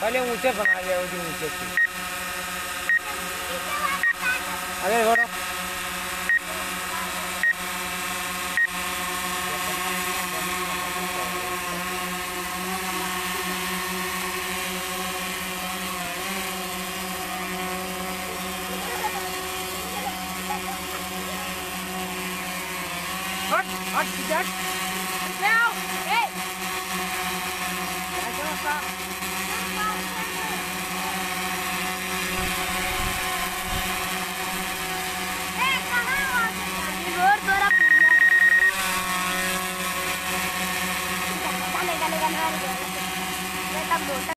पहले ऊंचे बना लिया वो ऊंचे थी। अरे बोलो हट हट हट